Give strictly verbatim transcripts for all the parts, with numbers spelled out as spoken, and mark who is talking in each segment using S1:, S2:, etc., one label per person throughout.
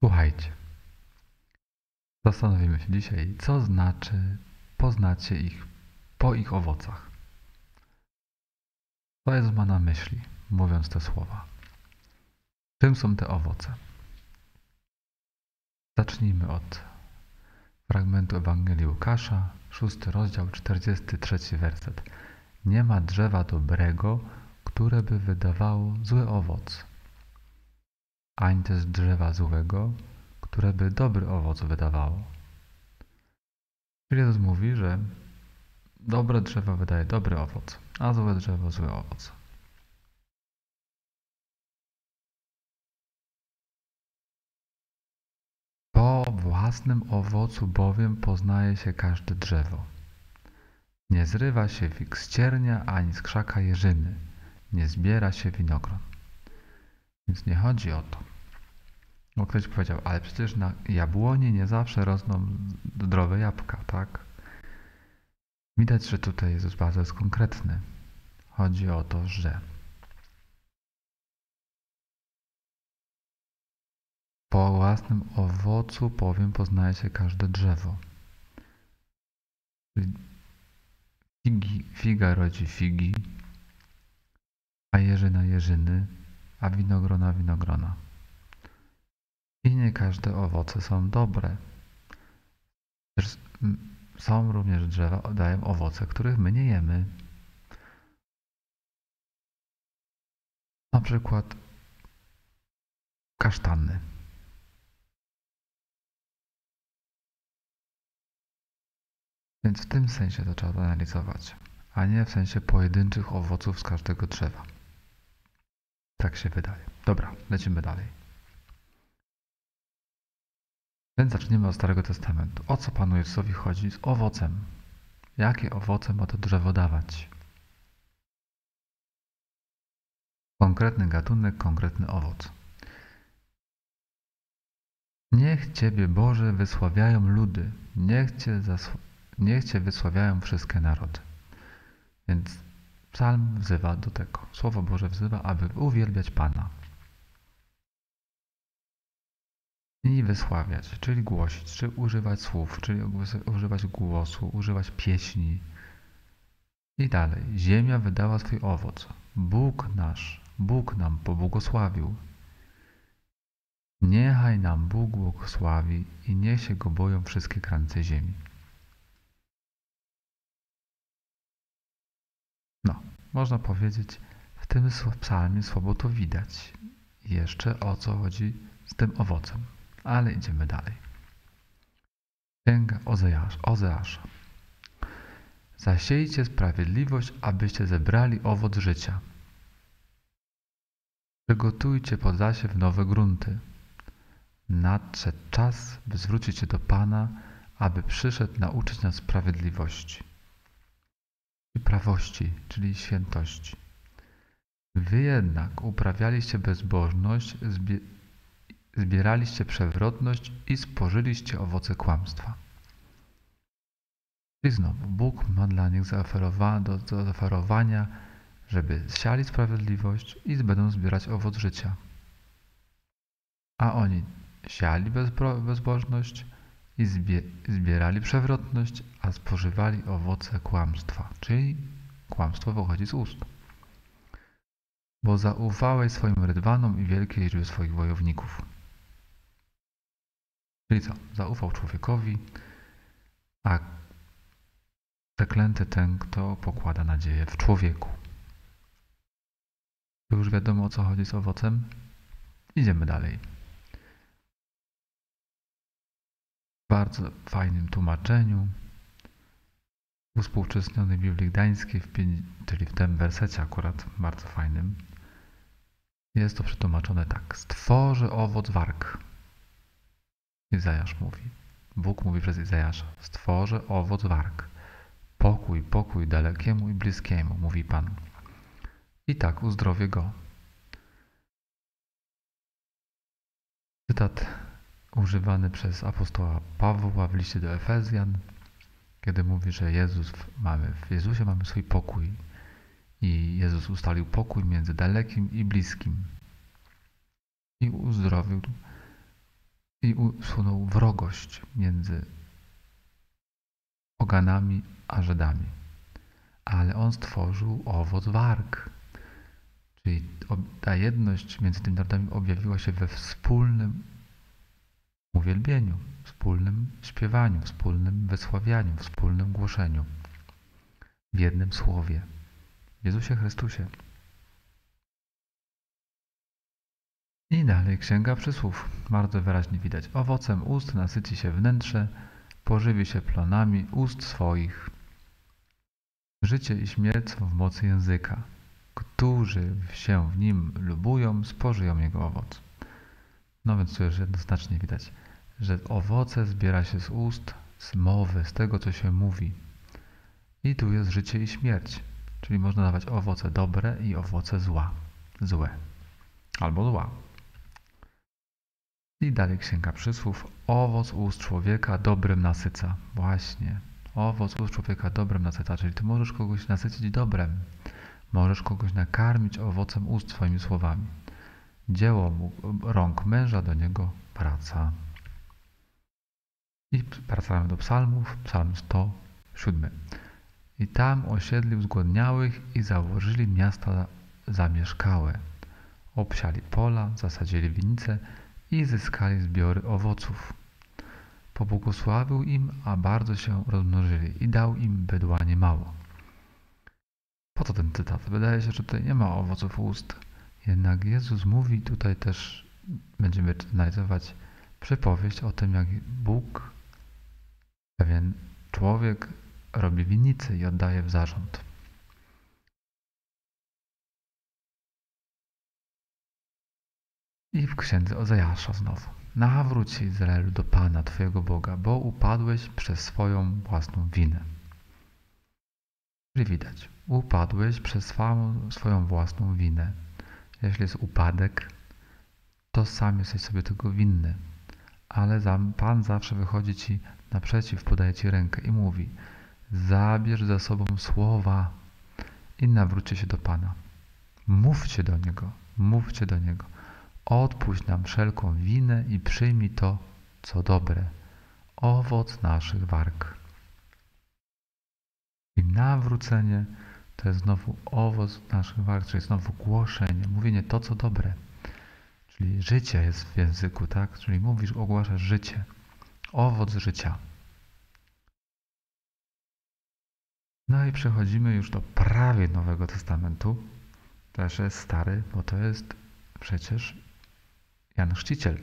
S1: Słuchajcie, zastanowimy się dzisiaj, co znaczy poznacie ich po ich owocach. Co Jezus ma na myśli, mówiąc te słowa? Czym są te owoce? Zacznijmy od fragmentu Ewangelii Łukasza, szósty rozdział, czterdziesty trzeci werset. Nie ma drzewa dobrego, które by wydawało zły owoc, ani też drzewa złego, które by dobry owoc wydawało. Czyli Jezus mówi, że dobre drzewo wydaje dobry owoc, a złe drzewo zły owoc. Po własnym owocu bowiem poznaje się każde drzewo. Nie zrywa się fig z ciernia, ani z krzaka jeżyny. Nie zbiera się winogron. Więc nie chodzi o to. Bo ktoś powiedział, ale przecież na jabłoni nie zawsze rosną zdrowe jabłka, tak? Widać, że tutaj Jezus bardzo jest konkretny. Chodzi o to, że po własnym owocu bowiem poznaje się każde drzewo. Figi, figa rodzi figi, a jeżyna jeżyny, a winogrona winogrona. I nie każde owoce są dobre. Są również drzewa, dają owoce, których my nie jemy. Na przykład kasztany. Więc w tym sensie to trzeba analizować, a nie w sensie pojedynczych owoców z każdego drzewa. Tak się wydaje. Dobra, lecimy dalej. Więc zaczniemy od Starego Testamentu. O co Panu Jezusowi chodzi z owocem? Jakie owoce ma to drzewo dawać? Konkretny gatunek, konkretny owoc. Niech Ciebie, Boże, wysławiają ludy. Niech Cię, niech Cię wysławiają wszystkie narody. Więc psalm wzywa do tego. Słowo Boże wzywa, aby uwielbiać Pana. I wysławiać, czyli głosić, czy używać słów, czyli używać głosu, używać pieśni. I dalej. Ziemia wydała swój owoc. Bóg nasz, Bóg nam pobłogosławił. Niechaj nam Bóg błogosławi i niech się Go boją wszystkie krańce ziemi. No, można powiedzieć, w tym psalmie słabo to widać. Jeszcze o co chodzi z tym owocem. Ale idziemy dalej. Księga Ozeasza. Ozeasza. Zasiejcie sprawiedliwość, abyście zebrali owoc życia. Przygotujcie pod zasiew nowe grunty. Nadszedł czas, by zwrócić się do Pana, aby przyszedł nauczyć nas sprawiedliwości i prawości, czyli świętości. Wy jednak uprawialiście bezbożność, zbie zbieraliście przewrotność i spożyliście owoce kłamstwa. I znowu, Bóg ma dla nich zaoferowa do, do zaoferowania, żeby siali sprawiedliwość i będą zbierać owoc życia. A oni siali bezbożność i zbie zbierali przewrotność, a spożywali owoce kłamstwa, czyli kłamstwo wychodzi z ust. Bo zaufałeś swoim rydwanom i wielkiej liczbie swoich wojowników. Czyli co? Zaufał człowiekowi, a przeklęty ten, kto pokłada nadzieję w człowieku. To już wiadomo, o co chodzi z owocem? Idziemy dalej. W bardzo fajnym tłumaczeniu uspółcześnionej Biblii Gdańskiej, w czyli w tym wersecie akurat bardzo fajnym, jest to przetłumaczone tak. Stworzy owoc warg. Izajasz mówi. Bóg mówi przez Izajasza. Stworzy owoc warg. Pokój, pokój dalekiemu i bliskiemu, mówi Pan. I tak uzdrowię go. Cytat używany przez apostoła Pawła w liście do Efezjan, kiedy mówi, że Jezus mamy, w Jezusie mamy swój pokój i Jezus ustalił pokój między dalekim i bliskim i uzdrowił i usunął wrogość między poganami a Żydami. Ale on stworzył owoc warg. Czyli ta jedność między tymi narodami objawiła się we wspólnym uwielbieniu, wspólnym śpiewaniu, wspólnym wysławianiu, wspólnym głoszeniu. W jednym słowie. W Jezusie Chrystusie. I dalej Księga Przysłów. Bardzo wyraźnie widać. Owocem ust nasyci się wnętrze, pożywi się plonami ust swoich. Życie i śmierć są w mocy języka. Którzy się w nim lubują, spożyją jego owoc. No więc tu już jednoznacznie widać, że owoce zbiera się z ust, z mowy, z tego, co się mówi. I tu jest życie i śmierć. Czyli można dawać owoce dobre i owoce zła. Złe. Albo zła. I dalej Księga Przysłów. Owoc ust człowieka dobrem nasyca. Właśnie. Owoc ust człowieka dobrem nasyca. Czyli ty możesz kogoś nasycić dobrem. Możesz kogoś nakarmić owocem ust swoimi słowami. Dzieło mu, rąk męża do niego praca. I wracamy do psalmów. Psalm sto siedem. I tam osiedlił zgłodniałych i założyli miasta zamieszkałe. Obsiali pola, zasadzili winnice i zyskali zbiory owoców. Pobłogosławił im, a bardzo się rozmnożyli i dał im bydła niemało. Po co ten cytat? Wydaje się, że tutaj nie ma owoców ust. Jednak Jezus mówi, tutaj też będziemy analizować przypowieść o tym, jak Bóg, pewien człowiek, robi winnicy i oddaje w zarząd. I w księdze Ozejasza znowu. Nawróć się, Izraelu, do Pana, Twojego Boga, bo upadłeś przez swoją własną winę. Czyli widać, upadłeś przez swoją, swoją własną winę. Jeśli jest upadek, to sam jesteś sobie tego winny. Ale Pan zawsze wychodzi Ci naprzeciw, podaje Ci rękę i mówi: zabierz za sobą słowa i nawróćcie się do Pana. Mówcie do Niego, mówcie do Niego. Odpuść nam wszelką winę i przyjmij to, co dobre, owoc naszych warg. I nawrócenie to jest znowu owoc naszych warg, czyli znowu głoszenie, mówienie to, co dobre. Czyli życie jest w języku, tak? Czyli mówisz, ogłaszasz życie, owoc życia. No i przechodzimy już do prawie Nowego Testamentu. Też jest stary, bo to jest przecież Jan Chrzciciel.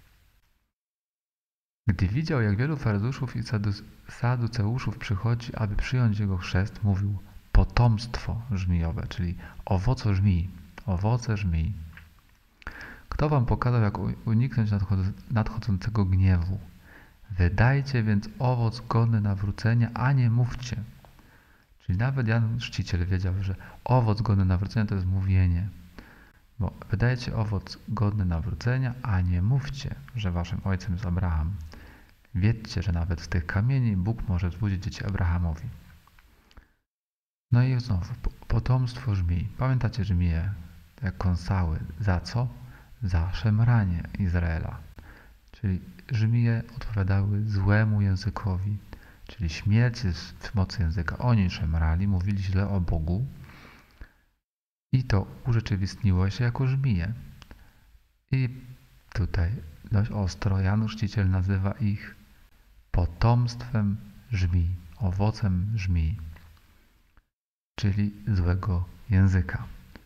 S1: Gdy widział, jak wielu faryzeuszów i saduceuszów przychodzi, aby przyjąć jego chrzest, mówił: potomstwo żmijowe, czyli owoce żmii, owoce żmii. Kto wam pokazał, jak uniknąć nadchodzącego gniewu? Wydajcie więc owoc godny nawrócenia, a nie mówcie. Czyli nawet Jan Chrzciciel wiedział, że owoc godny nawrócenia to jest mówienie. Bo wydajcie owoc godny nawrócenia, a nie mówcie, że waszym ojcem jest Abraham. Wiedzcie, że nawet z tych kamieni Bóg może wzbudzić dzieci Abrahamowi. No i znowu, potomstwo żmij. Pamiętacie żmije, jak kąsały. Za co? Za szemranie Izraela. Czyli żmije odpowiadały złemu językowi, czyli śmierć jest w mocy języka. Oni szemrali, mówili źle o Bogu i to urzeczywistniło się jako żmije. I tutaj dość ostro Jan Chrzciciel nazywa ich potomstwem żmij, owocem żmij, czyli złego języka.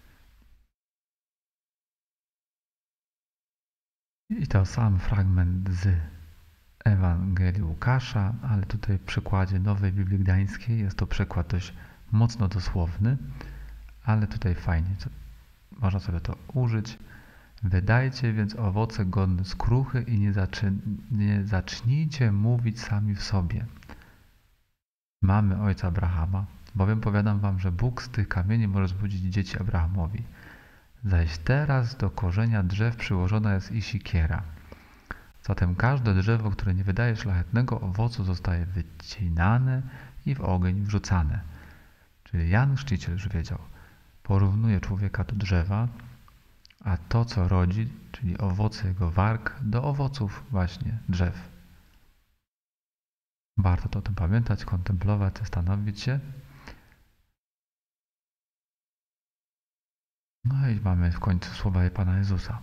S1: I to sam fragment z Ewangelii Łukasza, ale tutaj w przykładzie Nowej Biblii Gdańskiej jest to przykład dość mocno dosłowny, ale tutaj fajnie, można sobie to użyć. Wydajcie więc owoce godne skruchy i nie, zaczy, nie zacznijcie mówić sami w sobie: mamy ojca Abrahama, bowiem powiadam wam, że Bóg z tych kamieni może zbudzić dzieci Abrahamowi. Zaś teraz do korzenia drzew przyłożona jest i sikiera. Zatem każde drzewo, które nie wydaje szlachetnego owocu, zostaje wycinane i w ogień wrzucane. Czyli Jan Chrzciciel już wiedział, porównuje człowieka do drzewa, a to, co rodzi, czyli owoce jego warg, do owoców właśnie drzew. Warto to o tym pamiętać, kontemplować, zastanowić się. No i mamy w końcu słowa Pana Jezusa.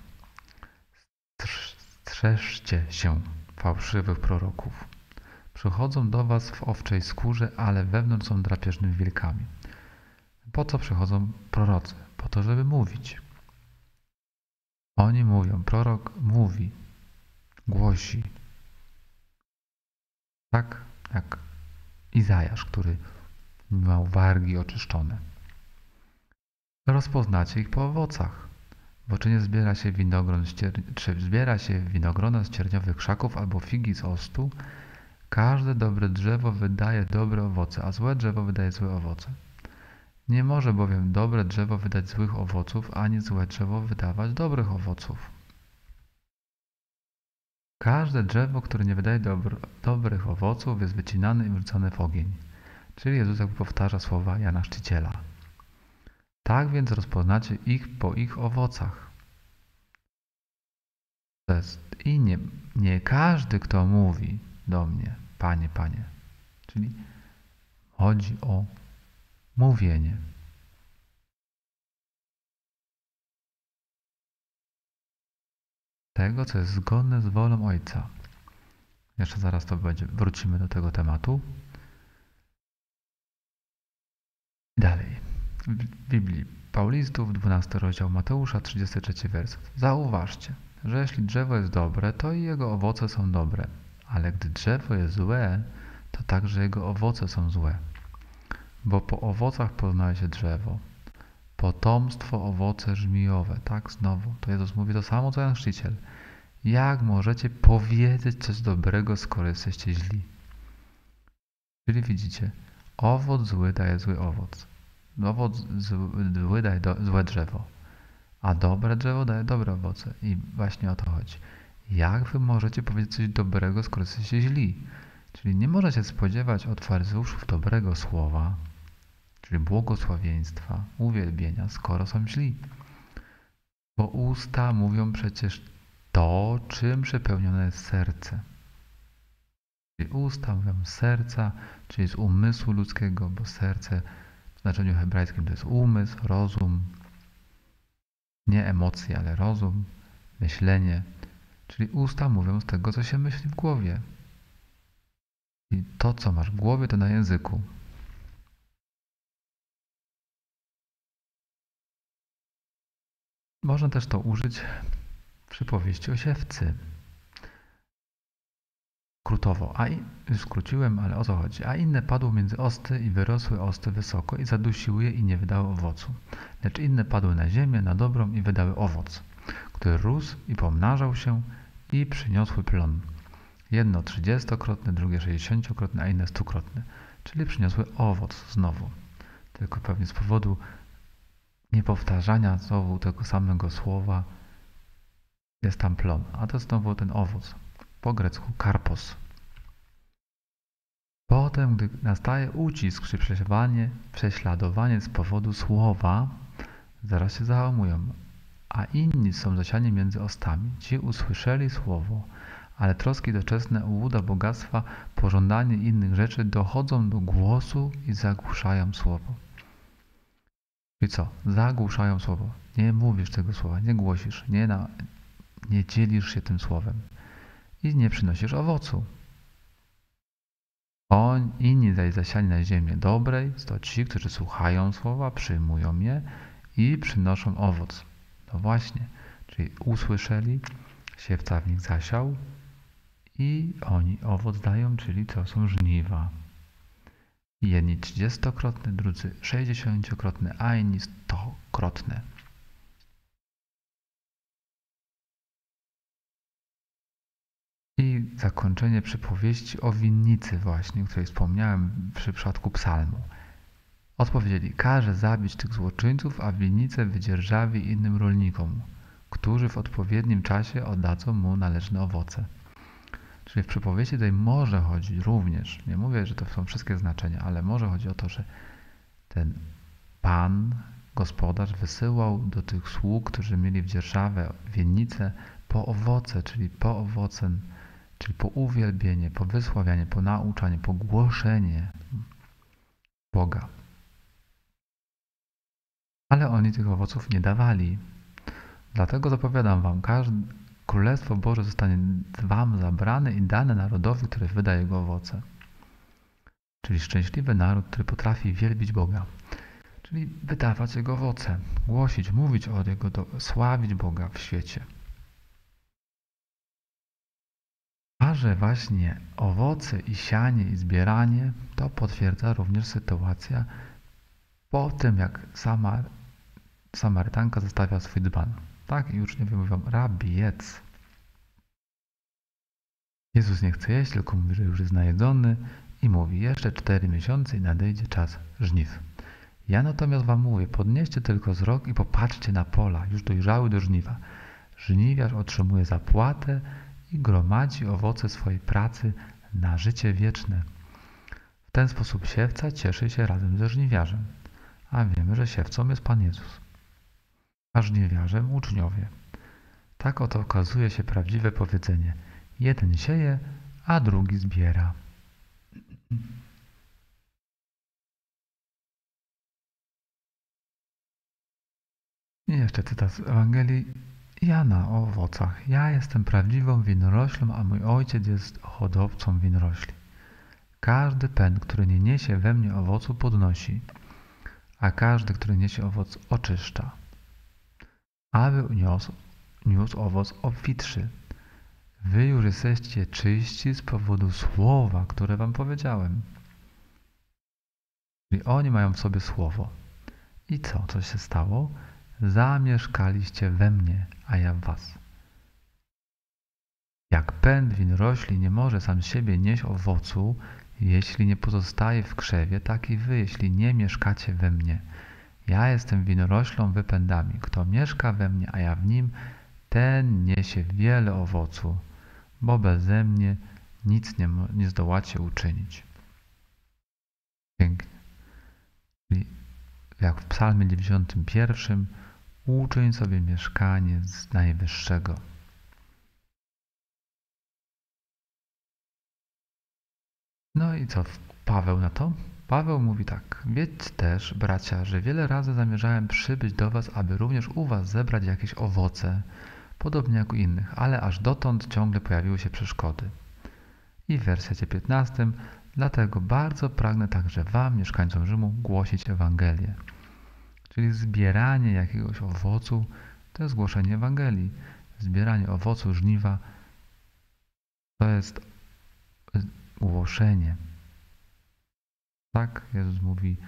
S1: Strzeżcie się fałszywych proroków. Przychodzą do was w owczej skórze, ale wewnątrz są drapieżnymi wilkami. Po co przychodzą prorocy? Po to, żeby mówić. Oni mówią, prorok mówi, głosi. Tak jak Izajasz, który miał wargi oczyszczone. Rozpoznacie ich po owocach. Bo czy nie zbiera się winogron, czy zbiera się winogrona z cierniowych krzaków albo figi z ostu, każde dobre drzewo wydaje dobre owoce, a złe drzewo wydaje złe owoce. Nie może bowiem dobre drzewo wydać złych owoców, ani złe drzewo wydawać dobrych owoców. Każde drzewo, które nie wydaje dobr dobrych owoców, jest wycinane i wrzucone w ogień. Czyli Jezus jakby powtarza słowa Jana Chrzciciela. Tak więc rozpoznacie ich po ich owocach. To jest i nie, nie każdy, kto mówi do mnie, Panie, Panie. Czyli chodzi o mówienie. Tego, co jest zgodne z wolą Ojca. Jeszcze zaraz to będzie, wrócimy do tego tematu. Dalej. W Biblii Paulistów, dwunasty rozdział Mateusza, trzydziesty trzeci werset. Zauważcie, że jeśli drzewo jest dobre, to i jego owoce są dobre, ale gdy drzewo jest złe, to także jego owoce są złe. Bo po owocach poznaje się drzewo. Potomstwo owoce żmijowe. Tak, znowu. To Jezus mówi to samo, co Jan Chrzciciel. Jak możecie powiedzieć coś dobrego, skoro jesteście źli? Czyli widzicie, owoc zły daje zły owoc. Owoc zły daje do, złe drzewo. A dobre drzewo daje dobre owoce. I właśnie o to chodzi. Jak wy możecie powiedzieć coś dobrego, skoro jesteście źli? Czyli nie możecie spodziewać od faryzeuszów dobrego słowa, czyli błogosławieństwa, uwielbienia, skoro są źli. Bo usta mówią przecież to, czym przepełnione jest serce. Czyli usta mówią z serca, czyli z umysłu ludzkiego, bo serce w znaczeniu hebrajskim to jest umysł, rozum, nie emocje, ale rozum, myślenie. Czyli usta mówią z tego, co się myśli w głowie. I to, co masz w głowie, to na języku. Można też to użyć w przypowieści o siewcy. Skrótowo, a i, już skróciłem, ale o co chodzi? A inne padło między osty i wyrosły osty wysoko i zadusiły je i nie wydały owocu. Lecz inne padły na ziemię, na dobrą i wydały owoc, który rósł i pomnażał się i przyniosły plon. Jedno trzydziestokrotne, drugie sześćdziesięciokrotne, a inne stukrotne. Czyli przyniosły owoc znowu. Tylko pewnie z powodu niepowtarzania znowu tego samego słowa jest tam plon. A to znowu ten owoc. Po grecku karpos. Potem, gdy nastaje ucisk czy prześladowanie, prześladowanie z powodu słowa, zaraz się zahamują, a inni są zasiani między ostami. Ci usłyszeli słowo, ale troski doczesne, ułuda bogactwa, pożądanie innych rzeczy dochodzą do głosu i zagłuszają słowo. I co? Zagłuszają słowo. Nie mówisz tego słowa, nie głosisz, nie, na, nie dzielisz się tym słowem i nie przynosisz owocu. On, inni zaś zasiani na ziemię dobrej, to ci, którzy słuchają słowa, przyjmują je i przynoszą owoc. No właśnie, czyli usłyszeli, siewca w nich zasiał i oni owoc dają, czyli to są żniwa. Jedni trzydziestokrotne, drudzy sześćdziesięciokrotne, a inni stokrotne. I zakończenie przypowieści o winnicy właśnie, o której wspomniałem przy przypadku psalmu. Odpowiedzieli, każe zabić tych złoczyńców, a winnicę wydzierżawi innym rolnikom, którzy w odpowiednim czasie oddadzą mu należne owoce. Czyli w przypowieści tutaj może chodzić również, nie mówię, że to są wszystkie znaczenia, ale może chodzi o to, że ten Pan gospodarz wysyłał do tych sług, którzy mieli w dzierżawę winnice, po owoce, czyli po owocem, czyli po uwielbienie, po wysławianie, po nauczanie, po głoszenie Boga. Ale oni tych owoców nie dawali. Dlatego zapowiadam wam, każde Królestwo Boże zostanie wam zabrane i dane narodowi, który wyda jego owoce. Czyli szczęśliwy naród, który potrafi wielbić Boga. Czyli wydawać jego owoce, głosić, mówić o Jego, sławić Boga w świecie. A że właśnie owoce i sianie i zbieranie, to potwierdza również sytuacja po tym, jak Samar, Samarytanka zostawia swój dzban. Tak, i uczniowie mówią, Rabbi, jedz. Jezus nie chce jeść, tylko mówi, że już jest najedzony i mówi, jeszcze cztery miesiące i nadejdzie czas żniw. Ja natomiast wam mówię, podnieście tylko wzrok i popatrzcie na pola, już dojrzały do żniwa. Żniwiarz otrzymuje zapłatę i gromadzi owoce swojej pracy na życie wieczne. W ten sposób siewca cieszy się razem ze żniwiarzem, a wiemy, że siewcą jest Pan Jezus, a żniwiarzem uczniowie. Tak oto okazuje się prawdziwe powiedzenie: jeden sieje, a drugi zbiera. I jeszcze cytat z Ewangelii Jana o owocach. Ja jestem prawdziwą winoroślą, a mój ojciec jest hodowcą winorośli. Każdy pęd, który nie niesie we mnie owocu, podnosi, a każdy, który niesie owoc, oczyszcza, aby niósł, niósł owoc obfitszy. Wy już jesteście czyści z powodu słowa, które wam powiedziałem. Czyli oni mają w sobie słowo. I co? Co się stało? Zamieszkaliście we mnie, a ja w was. Jak pęd winorośli nie może sam z siebie nieść owocu, jeśli nie pozostaje w krzewie, tak i wy, jeśli nie mieszkacie we mnie. Ja jestem winoroślą, wy pędami. Kto mieszka we mnie, a ja w nim, ten niesie wiele owocu, bo beze mnie nic nie, nie zdołacie uczynić. Pięknie. Czyli jak w psalmie dziewięćdziesiątym pierwszym, uczyń sobie mieszkanie z Najwyższego. No i co Paweł na to? Paweł mówi tak: wiedzcie też, bracia, że wiele razy zamierzałem przybyć do was, aby również u was zebrać jakieś owoce, podobnie jak u innych, ale aż dotąd ciągle pojawiły się przeszkody. I w wersecie piętnastym, dlatego bardzo pragnę także wam, mieszkańcom Rzymu, głosić Ewangelię. Czyli zbieranie jakiegoś owocu to jest głoszenie Ewangelii. Zbieranie owocu żniwa to jest głoszenie. Tak Jezus mówi: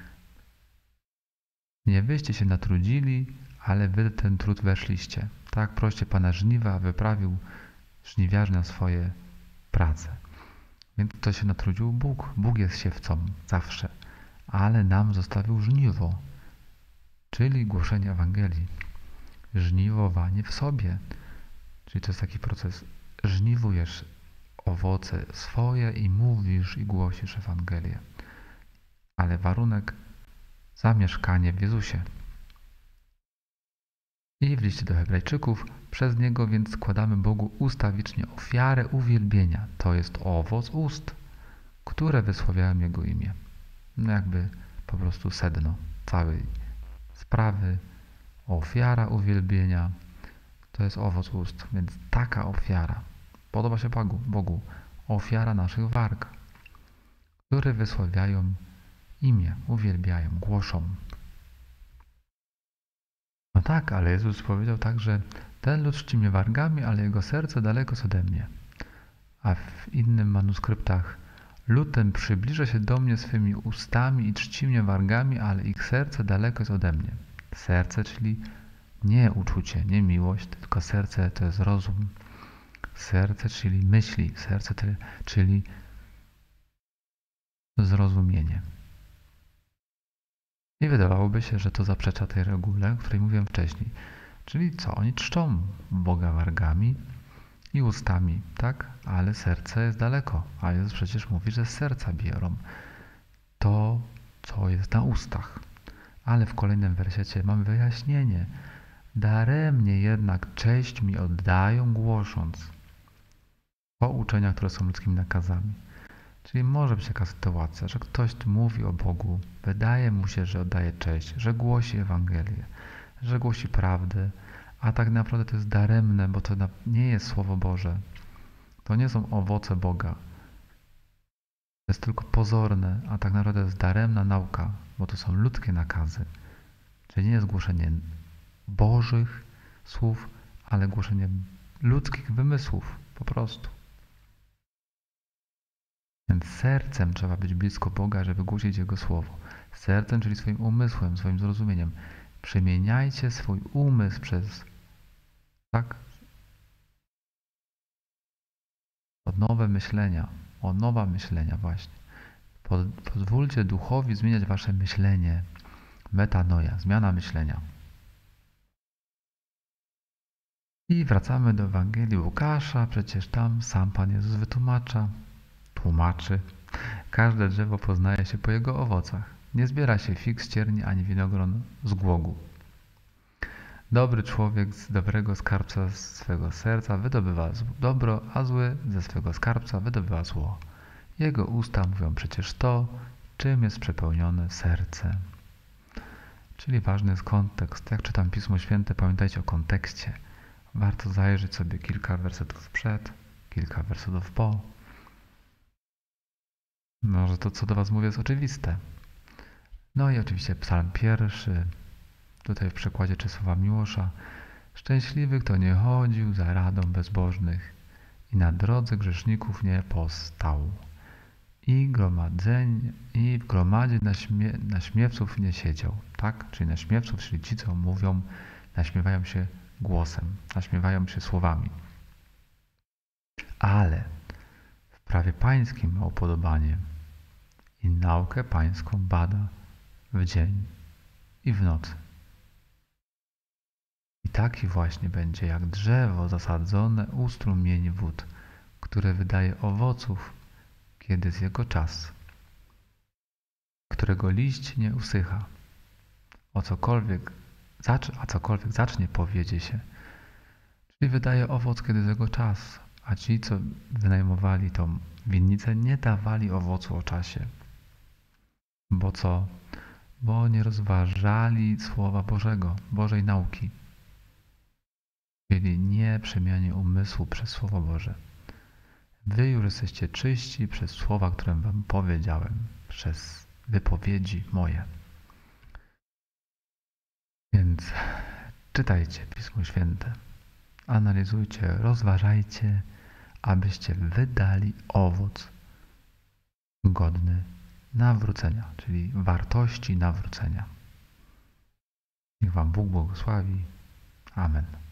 S1: nie wyście się natrudzili, ale wy ten trud weszliście. Tak proście Pana żniwa, a wyprawił żniwiarz na swoje prace. Więc to się natrudził Bóg. Bóg jest siewcą zawsze, ale nam zostawił żniwo, czyli głoszenie Ewangelii. Żniwowanie w sobie, czyli to jest taki proces. Żniwujesz owoce swoje i mówisz i głosisz Ewangelię. Ale warunek zamieszkanie w Jezusie. I w liście do Hebrajczyków, przez Niego więc składamy Bogu ustawicznie ofiarę uwielbienia. To jest owoc ust, które wysławiają Jego imię. No jakby po prostu sedno całej sprawy. Ofiara uwielbienia to jest owoc ust, więc taka ofiara podoba się Bogu. Bogu. Ofiara naszych warg, które wysławiają imię, uwielbiają, głoszą. No tak, ale Jezus powiedział tak, że ten lud czci mnie wargami, ale jego serce daleko jest ode mnie. A w innym manuskryptach: lud ten przybliża się do mnie swymi ustami i czci mnie wargami, ale ich serce daleko jest ode mnie. Serce, czyli nie uczucie, nie miłość, tylko serce to jest rozum. Serce, czyli myśli, serce, czyli zrozumienie. I wydawałoby się, że to zaprzecza tej regule, o której mówiłem wcześniej. Czyli co? Oni czczą Boga wargami i ustami, tak? Ale serce jest daleko. A Jezus przecież mówi, że z serca biorą to, co jest na ustach. Ale w kolejnym wersecie mamy wyjaśnienie. Daremnie jednak cześć mi oddają, głosząc pouczenia, które są ludzkimi nakazami. Czyli może być taka sytuacja, że ktoś mówi o Bogu, wydaje mu się, że oddaje cześć, że głosi Ewangelię, że głosi prawdę, a tak naprawdę to jest daremne, bo to nie jest Słowo Boże. To nie są owoce Boga. To jest tylko pozorne, a tak naprawdę to jest daremna nauka, bo to są ludzkie nakazy. Czyli nie jest głoszenie Bożych słów, ale głoszenie ludzkich wymysłów, po prostu. Więc sercem trzeba być blisko Boga, żeby głosić Jego Słowo. Sercem, czyli swoim umysłem, swoim zrozumieniem. Przemieniajcie swój umysł przez, tak, o nowe myślenia, o nowa myślenia właśnie. Pozwólcie Duchowi zmieniać wasze myślenie. Metanoja, zmiana myślenia. I wracamy do Ewangelii Łukasza, przecież tam sam Pan Jezus wytłumacza, tłumaczy. Każde drzewo poznaje się po jego owocach. Nie zbiera się fig z cierni, ani winogron z głogu. Dobry człowiek z dobrego skarbca z swego serca wydobywa dobro, a zły ze swego skarbca wydobywa zło. Jego usta mówią przecież to, czym jest przepełnione serce. Czyli ważny jest kontekst. Jak czytam Pismo Święte, pamiętajcie o kontekście. Warto zajrzeć sobie kilka wersetów przed, kilka wersetów po. Może to, co do was mówię, jest oczywiste. No i oczywiście psalm pierwszy. Tutaj w przekładzie Czesława Miłosza. Szczęśliwy, kto nie chodził za radą bezbożnych i na drodze grzeszników nie postał. I, gromadzeń, i w gromadzie naśmie, naśmiewców nie siedział. Tak? Czyli naśmiewców, czyli ci, co mówią, naśmiewają się głosem, naśmiewają się słowami. Ale w prawie pańskim ma upodobanie i naukę pańską bada w dzień i w nocy. I taki właśnie będzie jak drzewo zasadzone u strumieni wód, które wydaje owoców, kiedy jest jego czas, którego liść nie usycha, o cokolwiek, a cokolwiek zacznie, powiedzie się. Czyli wydaje owoc, kiedy jest jego czas, a ci, co wynajmowali tą winnicę, nie dawali owocu o czasie. Bo co? Bo nie rozważali Słowa Bożego, Bożej nauki. Czyli nie przemianie umysłu przez Słowo Boże. Wy już jesteście czyści przez słowa, które wam powiedziałem, przez wypowiedzi moje. Więc czytajcie Pismo Święte, analizujcie, rozważajcie, abyście wydali owoc godny nawrócenia, czyli wartości nawrócenia. Niech wam Bóg błogosławi. Amen.